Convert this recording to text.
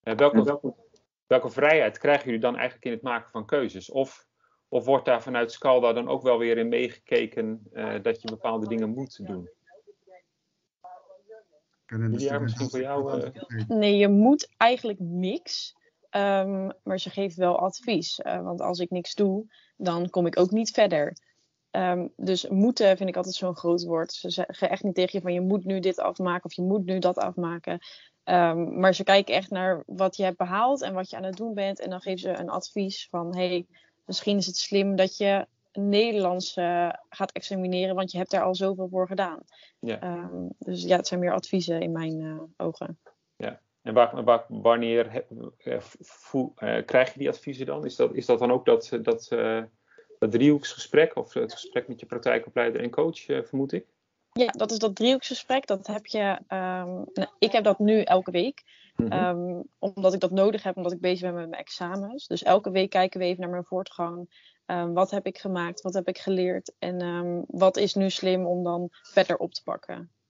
Welke vrijheid krijgen jullie dan eigenlijk in het maken van keuzes? Of wordt daar vanuit Scalda dan ook wel weer in meegekeken dat je bepaalde dingen moet doen? Julia, misschien voor jou? Nee, je moet eigenlijk niks. Maar ze geeft wel advies. Want als ik niks doe, dan kom ik ook niet verder. Dus moeten vind ik altijd zo'n groot woord. Ze zeggen echt niet tegen je van je moet nu dit afmaken of je moet nu dat afmaken. Maar ze kijken echt naar wat je hebt behaald en wat je aan het doen bent. En dan geven ze een advies van hey, misschien is het slim dat je Nederlands gaat examineren, want je hebt daar al zoveel voor gedaan. Ja. Dus ja, het zijn meer adviezen in mijn ogen. Ja. En wanneer krijg je die adviezen dan? Is dat dan ook dat driehoeksgesprek of het gesprek met je praktijkopleider en coach, vermoed ik? Ja, dat is dat driehoeksgesprek. Dat heb je. Ik heb dat nu elke week. Omdat ik dat nodig heb, omdat ik bezig ben met mijn examens. Dus elke week kijken we even naar mijn voortgang. Wat heb ik gemaakt? Wat heb ik geleerd? En wat is nu slim om dan verder op te pakken?